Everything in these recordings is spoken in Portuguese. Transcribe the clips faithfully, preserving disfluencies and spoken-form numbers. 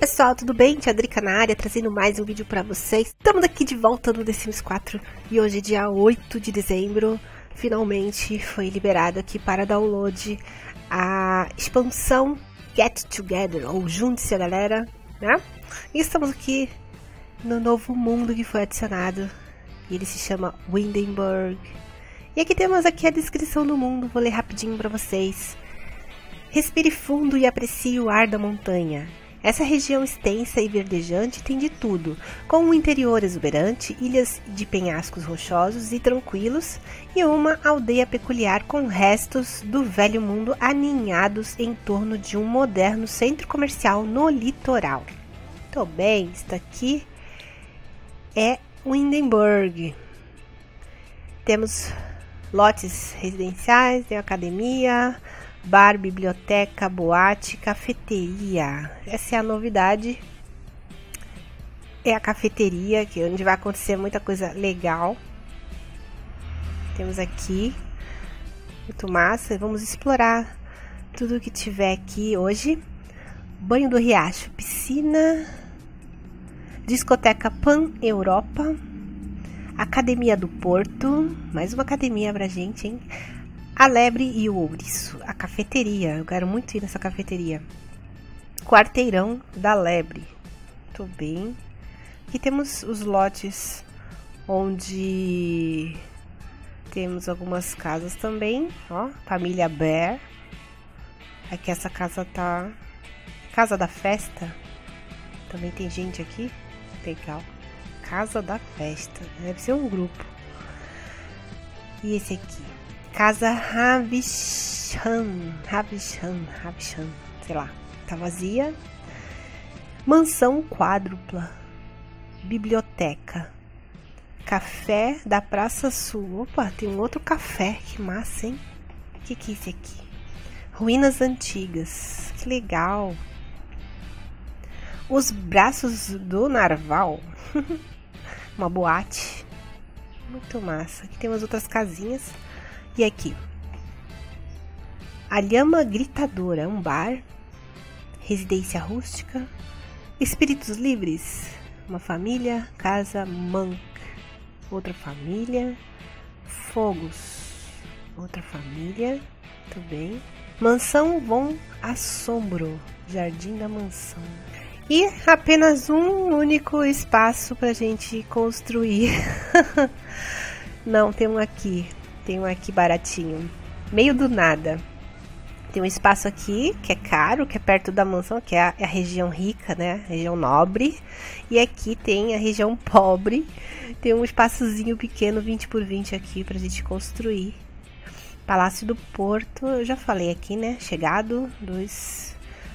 pessoal, tudo bem? Tia Drica na área, trazendo mais um vídeo pra vocês. Estamos aqui de volta no The Sims quatro e hoje é dia oito de dezembro. Finalmente foi liberado aqui para download a expansão Get Together, ou Junte-se a Galera, né? E estamos aqui no novo mundo que foi adicionado e ele se chama Windenburg. E aqui temos aqui a descrição do mundo, vou ler rapidinho para vocês. Respire fundo e aprecie o ar da montanha. Essa região extensa e verdejante tem de tudo, com um interior exuberante, ilhas de penhascos rochosos e tranquilos e uma aldeia peculiar com restos do velho mundo aninhados em torno de um moderno centro comercial no litoral. Muito bem, isso aqui é Windenburg. Temos lotes residenciais, tem academia, bar, biblioteca, boate, cafeteria. Essa é a novidade. É a cafeteria, que é onde vai acontecer muita coisa legal. Temos aqui muito massa. Vamos explorar tudo que tiver aqui hoje. Banho do Riacho, piscina, discoteca Pan Europa, academia do Porto, mais uma academia pra gente, hein? A Lebre e o Ouriço, a cafeteria, eu quero muito ir nessa cafeteria. Quarteirão da Lebre, muito bem. Aqui temos os lotes onde temos algumas casas também, ó, família Bear. Aqui essa casa tá, casa da festa, também tem gente aqui, legal. Casa da festa, deve ser um grupo. E esse aqui? Casa Ravichan, Ravichan, Ravichan, sei lá, tá vazia. Mansão quádrupla, biblioteca, café da Praça Sul. Opa, tem um outro café, que massa, hein? O que que é esse aqui? Ruínas antigas, que legal. Os braços do Narval, uma boate, muito massa. Aqui tem umas outras casinhas. E aqui, a Lhama Gritadora, um bar, residência rústica, espíritos livres, uma família, casa Monk, outra família, fogos, outra família, muito bem, mansão Von Assombro, jardim da mansão. E apenas um único espaço pra gente construir. Não, tem um aqui. Tem um aqui baratinho, meio do nada. Tem um espaço aqui que é caro, que é perto da mansão, que é a, é a região rica, né? A região nobre. E aqui tem a região pobre. Tem um espaçozinho pequeno, vinte por vinte aqui pra gente construir. Palácio do Porto, eu já falei aqui, né? Chegado dos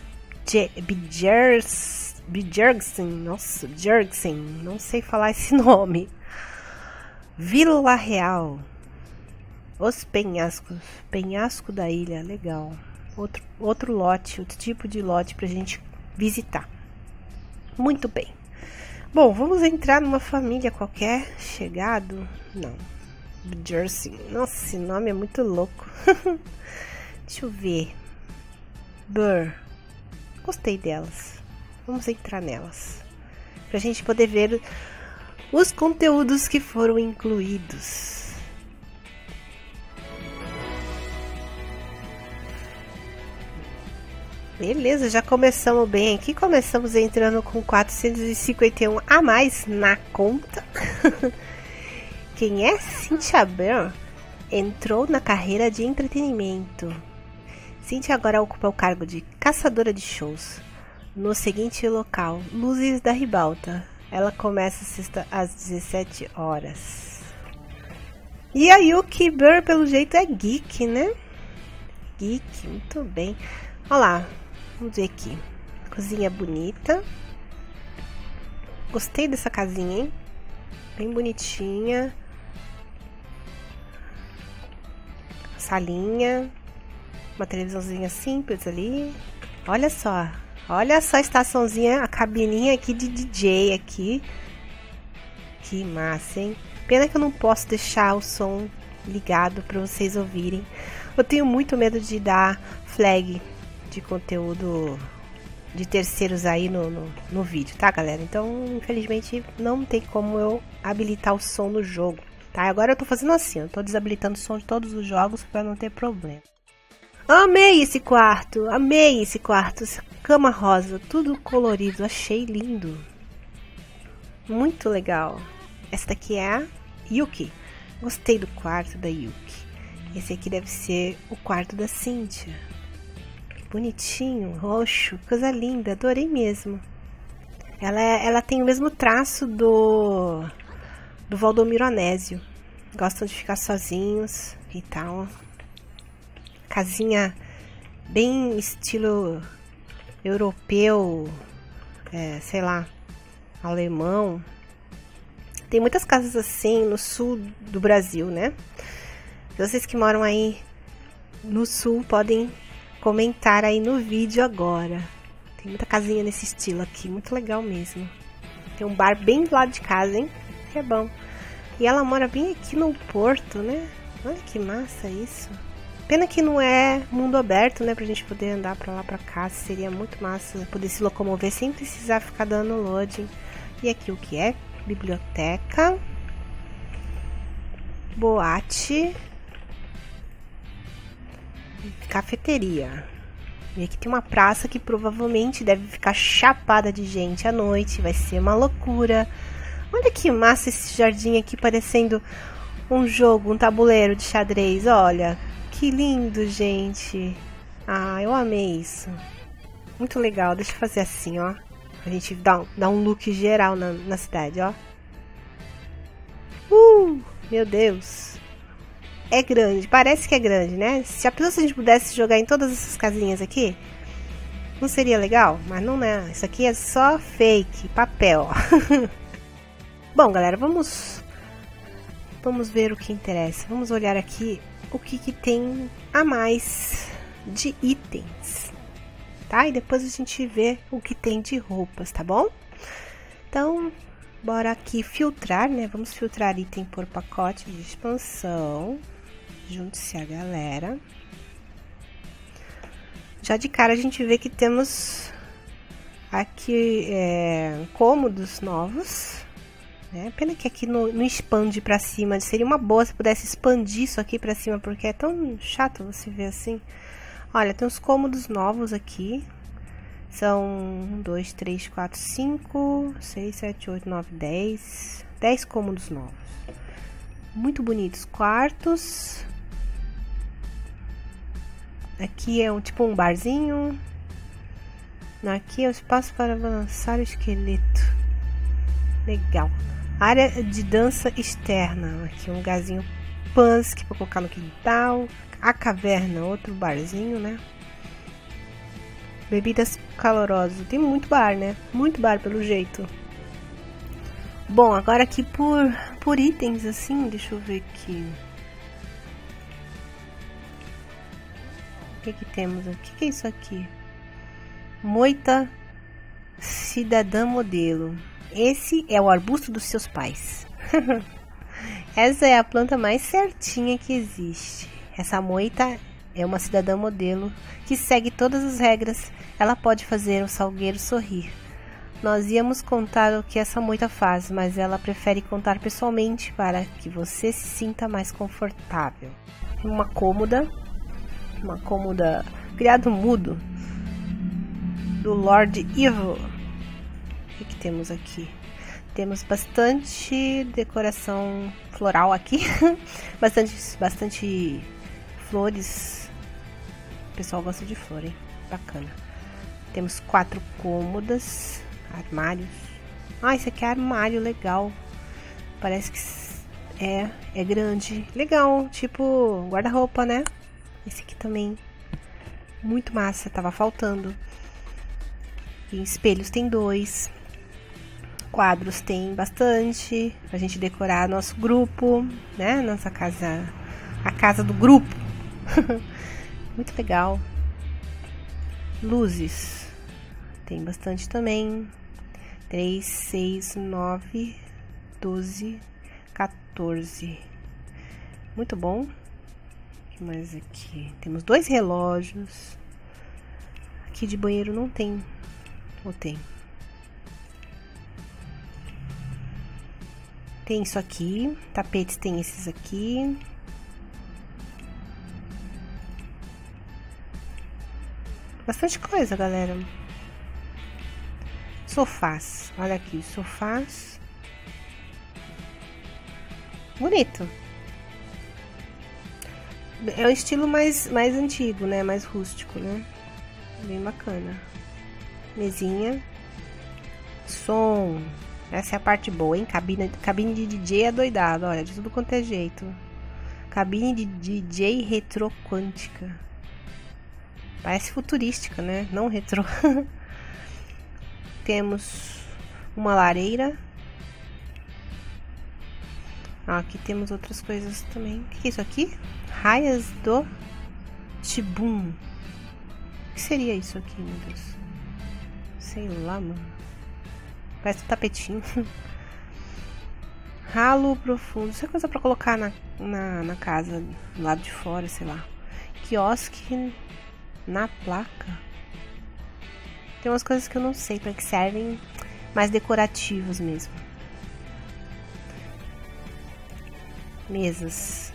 Bjergsen, nossa, Bjergsen, não sei falar esse nome. Vila Real. Os penhascos, penhasco da ilha, legal. Outro, outro lote, outro tipo de lote pra gente visitar. Muito bem. Bom, vamos entrar numa família qualquer. Chegado? Não. Jersey. Nossa, esse nome é muito louco. Deixa eu ver. Burr. Gostei delas. Vamos entrar nelas. Pra gente poder ver os conteúdos que foram incluídos. Beleza, já começamos bem aqui. Começamos entrando com quatrocentos e cinquenta e um a mais na conta. Quem é? Cynthia Bear entrou na carreira de entretenimento. Cynthia agora ocupa o cargo de caçadora de shows no seguinte local, Luzes da Ribalta. Ela começa sexta às dezessete horas. E a Yuki Bear, pelo jeito, é geek, né? Geek, muito bem. Olha lá. Vamos ver aqui. Cozinha bonita. Gostei dessa casinha, hein? Bem bonitinha. Salinha. Uma televisãozinha simples ali. Olha só. Olha só a estaçãozinha, a cabininha aqui de D J aqui. Que massa, hein? Pena que eu não posso deixar o som ligado para vocês ouvirem. Eu tenho muito medo de dar flag de conteúdo de terceiros aí no, no, no vídeo, tá, galera? Então, infelizmente, não tem como eu habilitar o som no jogo, tá? Agora eu tô fazendo assim, eu tô desabilitando o som de todos os jogos pra não ter problema. Amei esse quarto, amei esse quarto, essa cama rosa, tudo colorido, achei lindo. Muito legal. Essa daqui é a Yuki. Gostei do quarto da Yuki. Esse aqui deve ser o quarto da Cynthia. Bonitinho, roxo, coisa linda, adorei mesmo. Ela, é, ela tem o mesmo traço do, do Valdomiro Onésio. Gostam de ficar sozinhos e tal. Casinha bem estilo europeu, é, sei lá, alemão. Tem muitas casas assim no sul do Brasil, né? Vocês que moram aí no sul podem comentar aí no vídeo agora. Tem muita casinha nesse estilo aqui, muito legal mesmo. Tem um bar bem do lado de casa, hein? Que é bom. E ela mora bem aqui no porto, né? Olha que massa isso. Pena que não é mundo aberto, né? Pra gente poder andar pra lá pra cá. Seria muito massa poder se locomover sem precisar ficar dando loading. E aqui o que é? Biblioteca. Boate. Cafeteria. E aqui tem uma praça que provavelmente deve ficar chapada de gente à noite. Vai ser uma loucura. Olha que massa esse jardim aqui, parecendo um jogo, um tabuleiro de xadrez. Olha, que lindo, gente. Ah, eu amei isso. Muito legal. Deixa eu fazer assim, ó. A gente dá, dá um look geral na, na cidade, ó. Uh, meu Deus. É grande, parece que é grande, né? Se a pessoa se a gente pudesse jogar em todas essas casinhas aqui, não seria legal? Mas não é. Isso aqui é só fake, papel. Bom, galera, vamos vamos ver o que interessa. Vamos olhar aqui o que, que tem a mais de itens, tá? E depois a gente vê o que tem de roupas, tá bom? Então, bora aqui filtrar, né? Vamos filtrar item por pacote de expansão. Junte-se a galera. Já de cara a gente vê que temos aqui é, cômodos novos, né? Pena que aqui não, não expande pra cima. Seria uma boa se pudesse expandir isso aqui pra cima, porque é tão chato você ver assim. Olha, tem uns cômodos novos aqui. São um, dois, três, quatro, cinco, seis, sete, oito, nove, dez. dez cômodos novos. Muito bonitos quartos. Aqui é um tipo um barzinho. Aqui é o espaço para avançar o esqueleto. Legal. Área de dança externa. Aqui um lugarzinho Pansky para colocar no quintal. A caverna, outro barzinho, né? Bebidas calorosas. Tem muito bar, né? Muito bar pelo jeito. Bom, agora aqui por, por itens assim, deixa eu ver aqui. O que que temos aqui? O que é isso aqui? Moita cidadã modelo. Esse é o arbusto dos seus pais. Essa é a planta mais certinha que existe. Essa moita é uma cidadã modelo que segue todas as regras. Ela pode fazer o salgueiro sorrir. Nós íamos contar o que essa moita faz, mas ela prefere contar pessoalmente para que você se sinta mais confortável. Uma cômoda, uma cômoda criado mudo do Lord Evil. O que, que temos aqui? Temos bastante decoração floral aqui, bastante, bastante flores. O pessoal gosta de flor, hein? Bacana. Temos quatro cômodas. Armários. Ah, esse aqui é armário, legal. Parece que é, é grande. Legal, tipo guarda-roupa, né? Esse aqui também. Muito massa, tava faltando. E espelhos tem dois. Quadros tem bastante. Pra gente decorar nosso grupo, né? Nossa casa. A casa do grupo. Muito legal. Luzes. Tem bastante também. três, seis, nove, doze, quatorze. Muito bom. O que mais aqui? Temos dois relógios. Aqui de banheiro não tem Ou tem? Tem isso aqui. Tapetes tem esses aqui. Bastante coisa, galera. Sofás. Olha aqui, sofás. Bonito. É um estilo mais, mais antigo, né? Mais rústico, né? Bem bacana. Mesinha. Som. Essa é a parte boa, hein? Cabine, cabine de D J adoidado. Olha, de tudo quanto é jeito. Cabine de D J retrô quântica. Parece futurística, né? Não retrô. Temos uma lareira. Ah, aqui temos outras coisas também. O que é isso aqui? Raias do Tibum. O que seria isso aqui, meu Deus? Sei lá, mano. Parece um tapetinho. Ralo profundo. Isso é coisa pra colocar na, na, na casa, do lado de fora, sei lá. Quiosque na placa. Tem umas coisas que eu não sei para que servem, mais decorativos mesmo. Mesas.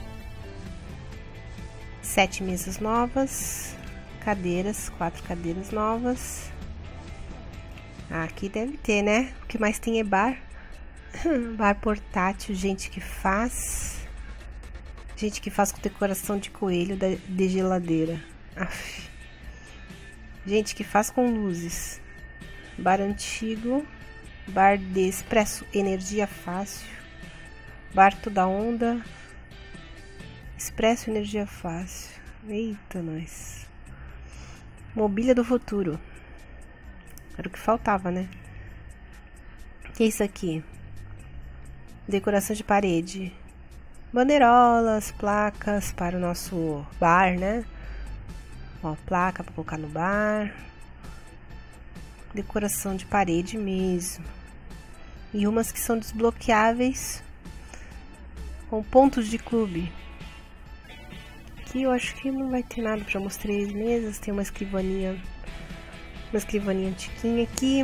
Sete mesas novas. Cadeiras, quatro cadeiras novas. Ah, aqui deve ter, né? O que mais tem é bar. Bar portátil, gente que faz. Gente que faz com decoração de coelho de geladeira. Aff. Gente que faz com luzes. Bar antigo. Bar de expresso, energia fácil. Bar toda onda. Expresso, energia fácil. Eita, nós. Mobília do futuro. Era o que faltava, né? O que é isso aqui? Decoração de parede. Bandeirolas, placas para o nosso bar, né? Ó, placa para colocar no bar. Decoração de parede mesmo. E umas que são desbloqueáveis com pontos de clube. Aqui eu acho que não vai ter nada para mostrar as mesas. Tem uma escrivaninha. Uma escrivaninha antiquinha aqui.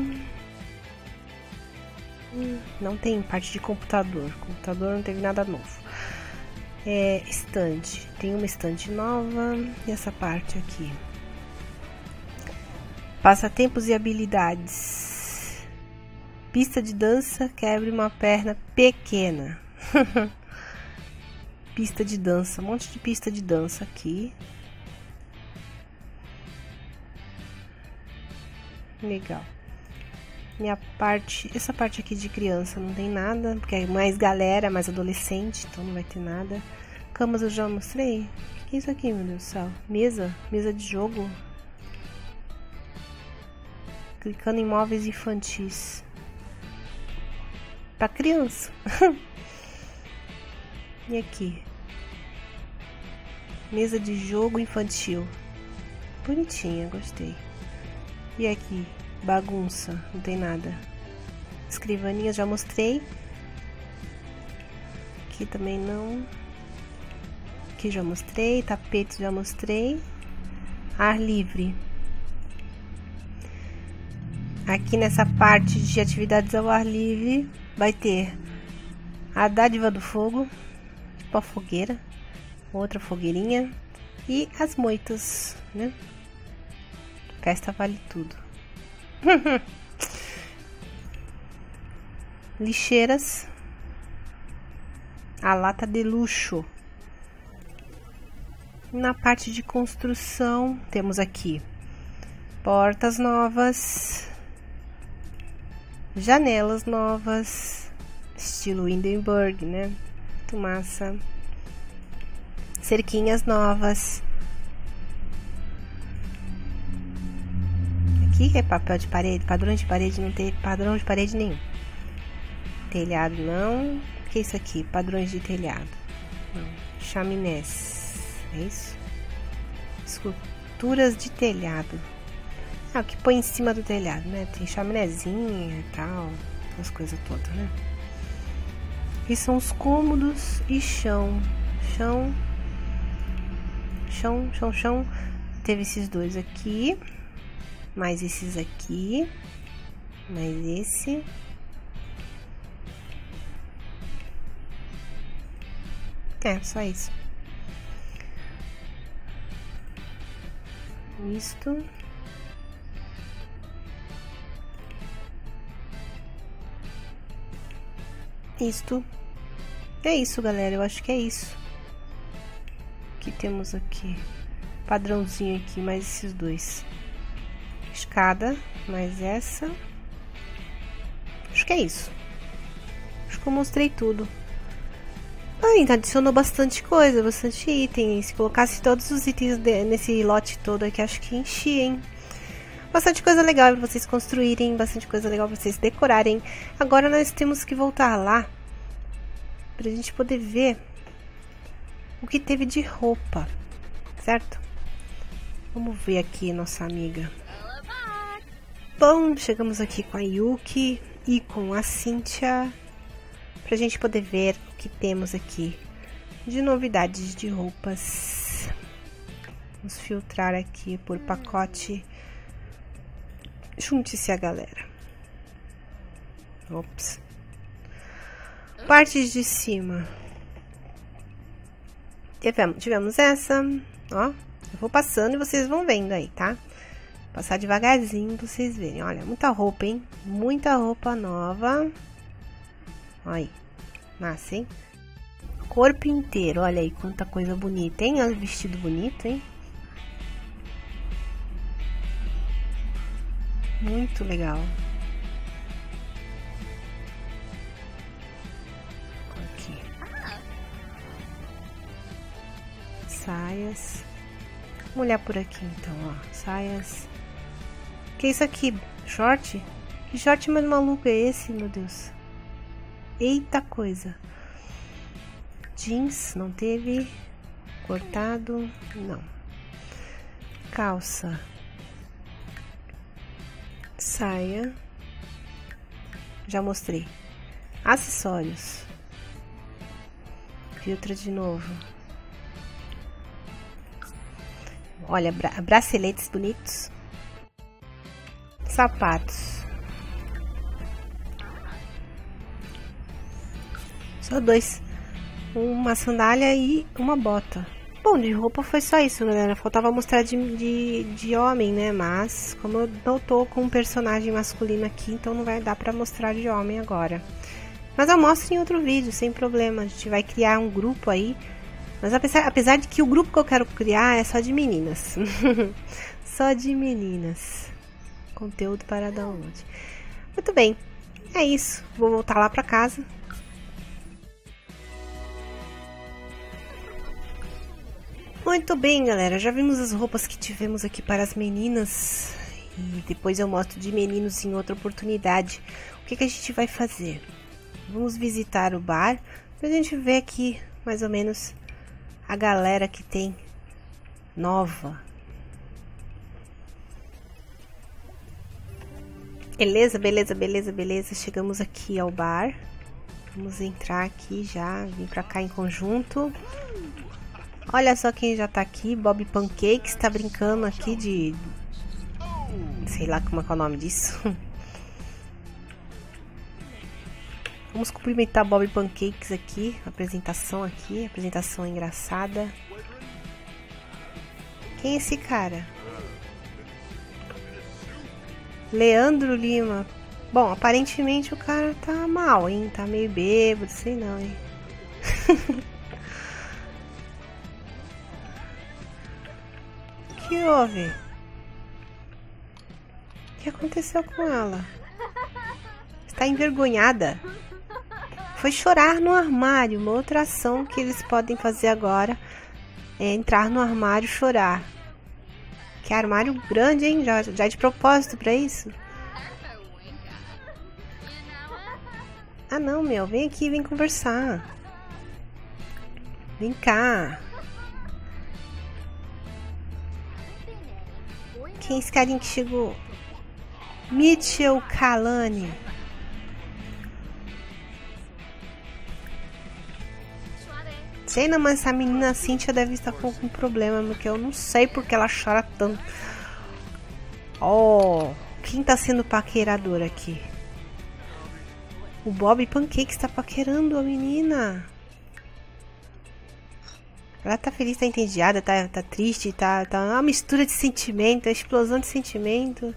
Hum, não tem parte de computador. Computador não teve nada novo. É estante. Tem uma estante nova. E essa parte aqui. Passatempos e habilidades. Pista de dança. Quebre uma perna pequena. Pista de dança. Um monte de pista de dança aqui. Legal. E a parte, essa parte aqui de criança não tem nada, porque é mais galera, mais adolescente, então não vai ter nada. Camas eu já mostrei. O que é isso aqui, meu Deus do céu? Mesa? Mesa de jogo? Clicando em móveis infantis. Pra criança. E aqui? Mesa de jogo infantil. Bonitinha, gostei. E aqui? Bagunça, não tem nada. Escrivaninha já mostrei. Aqui também não. Aqui já mostrei. Tapete já mostrei. Ar livre. Aqui nessa parte de atividades ao ar livre vai ter a dádiva do fogo, tipo a fogueira, outra fogueirinha e as moitas, né? Festa vale tudo. Lixeiras. A lata de luxo. Na parte de construção temos aqui portas novas, janelas novas, estilo Hindenburg, né? Muito massa. Cerquinhas novas. Aqui é papel de parede, padrão de parede, não tem padrão de parede nenhum. Telhado não. O que é isso aqui? Padrões de telhado. Não. Chaminés. É isso? Esculturas de telhado. Ah, o que põe em cima do telhado, né? Tem chaminézinha e tal. As coisas todas, né? Aqui são os cômodos e chão. Chão. Chão, chão, chão. Teve esses dois aqui. Mais esses aqui. Mais esse. É, só isso. Isto. Isto. É isso, galera. Eu acho que é isso. O que temos aqui? Padrãozinho aqui, mais esses dois. Escada, mais essa. Acho que é isso. Acho que eu mostrei tudo. Ainda adicionou bastante coisa, bastante item. Se colocasse todos os itens de, nesse lote todo aqui, acho que enchia, hein? Bastante coisa legal para vocês construírem, bastante coisa legal para vocês decorarem. Agora nós temos que voltar lá pra gente poder ver o que teve de roupa, certo? Vamos ver aqui nossa amiga. Bom, chegamos aqui com a Yuki e com a Cynthia pra gente poder ver o que temos aqui de novidades de roupas. Vamos filtrar aqui por pacote. Junte-se a galera. Ops. Partes de cima. Tivemos, tivemos essa, ó. Eu vou passando e vocês vão vendo aí, tá? Passar devagarzinho pra vocês verem. Olha, muita roupa, hein? Muita roupa nova. Olha aí. Massa, hein? Corpo inteiro. Olha aí quanta coisa bonita, hein? Olha o vestido bonito, hein? Muito legal. Aqui. Saias. Vamos olhar por aqui então, ó. Saias. Que é isso aqui? Short? Que short mais maluco é esse, meu Deus? Eita coisa. Jeans, não teve. Cortado, não. Calça. Saia. Já mostrei. Acessórios. Filtra de novo. Olha, bra braceletes bonitos. Sapatos. Só dois. Uma sandália e uma bota. Bom, de roupa foi só isso, galera. Faltava mostrar de, de, de homem, né? Mas, como eu não tô com um personagem masculino aqui, então não vai dar pra mostrar de homem agora. Mas eu mostro em outro vídeo, sem problema. A gente vai criar um grupo aí. Mas apesar, apesar de que o grupo que eu quero criar é só de meninas. Só de meninas. Conteúdo para download. Muito bem. É isso. Vou voltar lá pra casa. Muito bem, galera. Já vimos as roupas que tivemos aqui para as meninas. E depois eu mostro de meninos em outra oportunidade. O que, que a gente vai fazer? Vamos visitar o bar. Pra gente ver aqui, mais ou menos, a galera que tem nova. Beleza, beleza, beleza, beleza. Chegamos aqui ao bar. Vamos entrar aqui já. Vim pra cá em conjunto. Olha só quem já tá aqui. Bob Pancakes tá brincando aqui de... sei lá como é que é o nome disso. Vamos cumprimentar Bob Pancakes aqui. Apresentação aqui. Apresentação engraçada. Quem é esse cara? Leandro Lima. Bom, aparentemente o cara tá mal, hein? Tá meio bêbado, sei não, hein? O que houve? O que aconteceu com ela? Está envergonhada? Foi chorar no armário. Uma outra ação que eles podem fazer agora é entrar no armário e chorar. Que armário grande, hein? Já, já é de propósito pra isso? Ah, não, meu. Vem aqui, vem conversar. Vem cá. Quem é esse carinha que chegou? Mitchell Kalani. Sei não, mas essa menina Cynthia deve estar com algum problema, porque eu não sei porque ela chora tanto. Oh, quem tá sendo paquerador aqui? O Bob Pancake está paquerando a menina. Ela tá feliz, tá entediada, tá, tá triste, tá, tá uma mistura de sentimento, uma explosão de sentimento.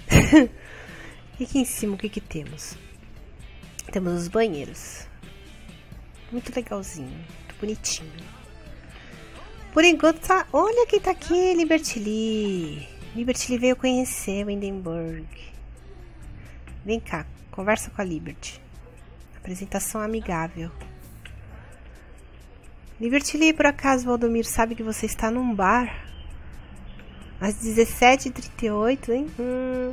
E aqui em cima, o que que temos? Temos os banheiros. Muito legalzinho, muito bonitinho. Por enquanto tá... Olha quem tá aqui, Liberty Lee. Liberty Lee veio conhecer o Hindenburg. Vem cá, conversa com a Liberty. Apresentação amigável. Liberty Lee, por acaso, Valdomiro, sabe que você está num bar? Às dezessete e trinta e oito, hein? Hum.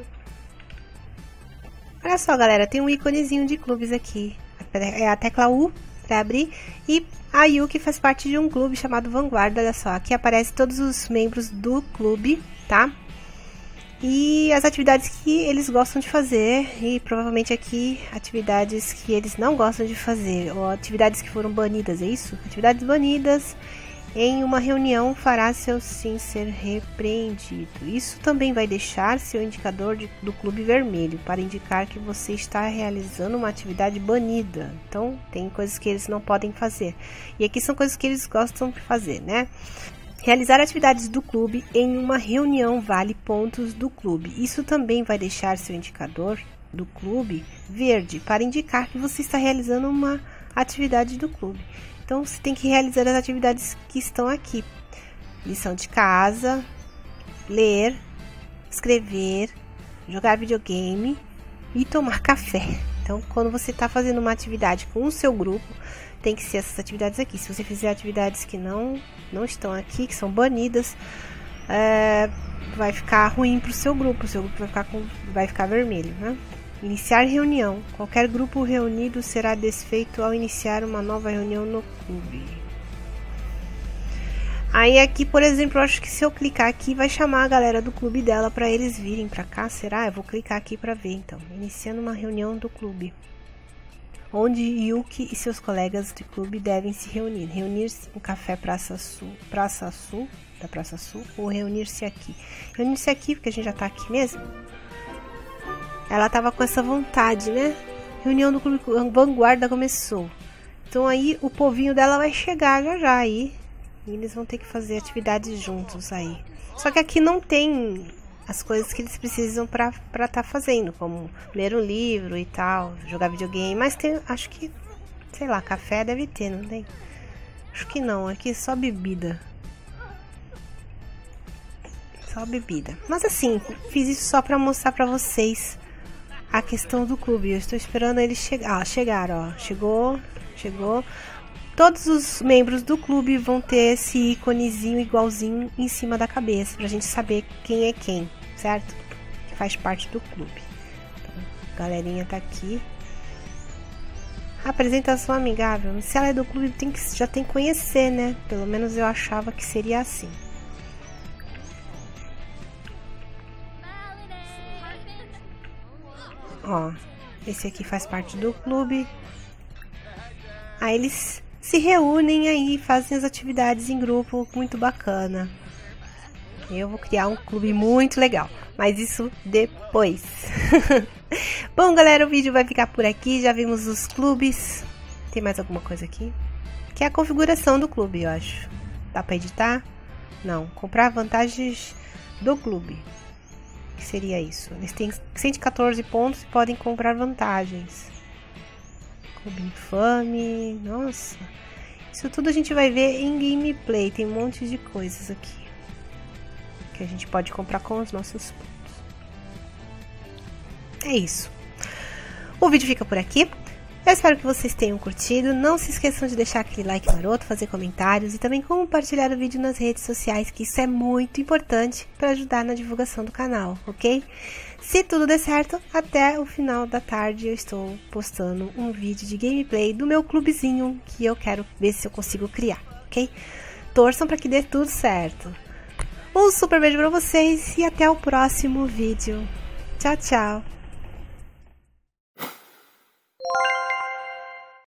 Olha só, galera, tem um íconezinho de clubes aqui. É a tecla U para abrir. E a Yuki faz parte de um clube chamado Vanguarda, olha só. Aqui aparece todos os membros do clube, tá? E as atividades que eles gostam de fazer. E provavelmente aqui, atividades que eles não gostam de fazer. Ou atividades que foram banidas, é isso? Atividades banidas. Em uma reunião fará seu sim ser repreendido. Isso também vai deixar seu indicador de, do clube vermelho, para indicar que você está realizando uma atividade banida. Então, tem coisas que eles não podem fazer. E aqui são coisas que eles gostam de fazer, né? Realizar atividades do clube em uma reunião vale pontos do clube. Isso também vai deixar seu indicador do clube verde, para indicar que você está realizando uma atividade do clube. Então, você tem que realizar as atividades que estão aqui. Lição de casa, ler, escrever, jogar videogame e tomar café. Então, quando você está fazendo uma atividade com o seu grupo, tem que ser essas atividades aqui. Se você fizer atividades que não, não estão aqui, que são banidas, é, vai ficar ruim para o seu grupo. O seu grupo vai ficar, com, vai ficar vermelho, né? Iniciar reunião. Qualquer grupo reunido será desfeito ao iniciar uma nova reunião no clube. Aí aqui, por exemplo, eu acho que se eu clicar aqui, vai chamar a galera do clube dela para eles virem para cá. Será? Eu vou clicar aqui para ver, então. Iniciando uma reunião do clube. Onde Yuki e seus colegas de clube devem se reunir. Reunir-se no Café Praça Sul, Praça Sul, da Praça Sul, ou reunir-se aqui. Reunir-se aqui, porque a gente já tá aqui mesmo. Ela tava com essa vontade, né? Reunião do clube Vanguarda começou. Então aí o povinho dela vai chegar já já aí. E eles vão ter que fazer atividades juntos aí. Só que aqui não tem as coisas que eles precisam pra estar tá fazendo. Como ler um livro e tal, jogar videogame. Mas tem, acho que, sei lá, café deve ter, não tem? Acho que não, aqui é só bebida. Só bebida. Mas assim, fiz isso só pra mostrar pra vocês a questão do clube. Eu estou esperando eles chegar. Ah, chegaram, ó. Chegou, chegou. Todos os membros do clube vão ter esse íconezinho igualzinho em cima da cabeça, pra gente saber quem é quem, certo? Que faz parte do clube. Então, a galerinha tá aqui. Apresentação amigável. Se ela é do clube, tem que, já tem que conhecer, né? Pelo menos eu achava que seria assim. Ó, esse aqui faz parte do clube. Aí eles se reúnem aí, fazem as atividades em grupo, muito bacana. Eu vou criar um clube muito legal, mas isso depois. Bom, galera, o vídeo vai ficar por aqui. Já vimos os clubes. Tem mais alguma coisa aqui? Que é a configuração do clube, eu acho. Dá pra editar? Não. Comprar vantagens do clube. O que seria isso? Eles têm cento e quatorze pontos e podem comprar vantagens. Clube infame. Nossa. Isso tudo a gente vai ver em gameplay. Tem um monte de coisas aqui que a gente pode comprar com os nossos pontos. É isso. O vídeo fica por aqui. Eu espero que vocês tenham curtido. Não se esqueçam de deixar aquele like maroto, fazer comentários e também compartilhar o vídeo nas redes sociais, que isso é muito importante para ajudar na divulgação do canal, ok? Se tudo der certo, até o final da tarde eu estou postando um vídeo de gameplay do meu clubezinho que eu quero ver se eu consigo criar, ok? Torçam para que dê tudo certo. Um super beijo para vocês e até o próximo vídeo. Tchau, tchau!